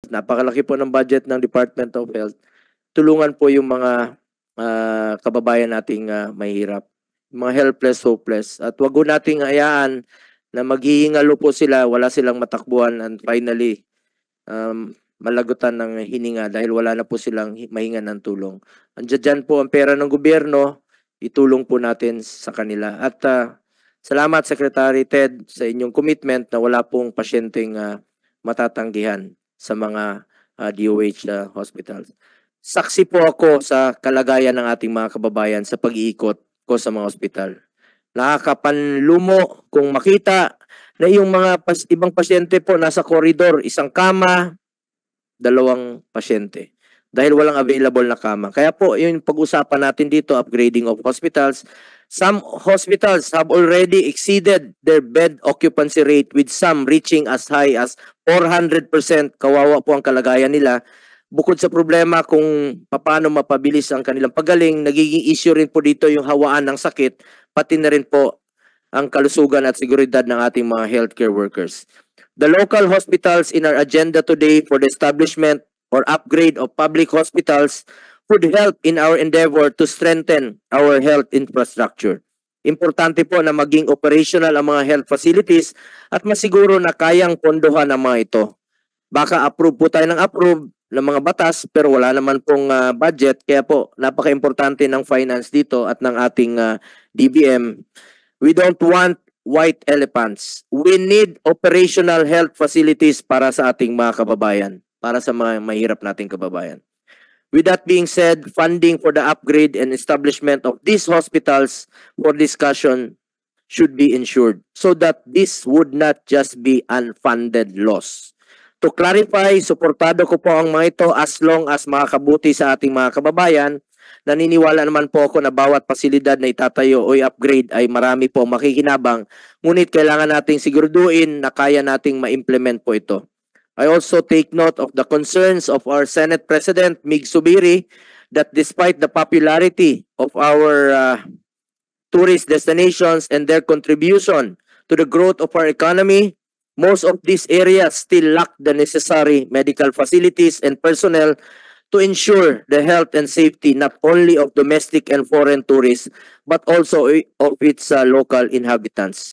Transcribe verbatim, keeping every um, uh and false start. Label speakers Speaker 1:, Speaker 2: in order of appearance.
Speaker 1: napakalaki po ng budget ng Department of Health. Tulungan po yung mga uh, kababayan nating uh, mahirap, mga helpless, hopeless. At wag ho nating hayaan na maghihingalo po sila, wala silang matakbuhan, and finally, um, malagutan ng hininga dahil wala na po silang mahingan ng tulong. Andiyan dyan po ang pera ng gobyerno, itulong po natin sa kanila. At uh, salamat Secretary Ted sa inyong commitment na wala pong pasyenteng uh, matatanggihan sa mga uh, D O H uh, hospitals. Saksi po ako sa kalagayan ng ating mga kababayan sa pag-iikot ko sa mga ospital. Nakakapanlumo kung makita na yung mga pas ibang pasyente po nasa koridor, isang kama, dalawang pasyente. Dahil walang available na kama. Kaya po, yung pag-usapan natin dito, upgrading of hospitals. Some hospitals have already exceeded their bed occupancy rate with some reaching as high as four hundred percent. Kawawa po ang kalagayan nila. Bukod sa problema kung paano mapabilis ang kanilang pagaling, nagiging issue rin po dito yung hawaan ng sakit, pati na rin po ang kalusugan at seguridad ng ating mga healthcare workers. The local hospitals in our agenda today for the establishment or upgrade of public hospitals would help in our endeavor to strengthen our health infrastructure. Importante po na maging operational ang mga health facilities at masiguro na kayang pondohan ang mga ito. Baka approve po tayo ng approve ng mga batas pero wala naman pong uh, budget, kaya po napaka-importante ng finance dito at ng ating uh, D B M. We don't want white elephants. We need operational health facilities para sa ating mga kababayan, para sa mga mahirap nating kababayan. With that being said, funding for the upgrade and establishment of these hospitals for discussion should be ensured so that this would not just be unfunded loss. To clarify, suportado ko po ang mga ito as long as makakabuti sa ating mga kababayan. Naniniwala naman po ako na bawat pasilidad na itatayo o i-upgrade ay marami po makikinabang. Ngunit kailangan nating siguraduhin na kaya nating ma-implement po ito. I also take note of the concerns of our Senate President Mig Subiri that despite the popularity of our uh, tourist destinations and their contribution to the growth of our economy, most of these areas still lack the necessary medical facilities and personnel to ensure the health and safety not only of domestic and foreign tourists but also of its uh, local inhabitants.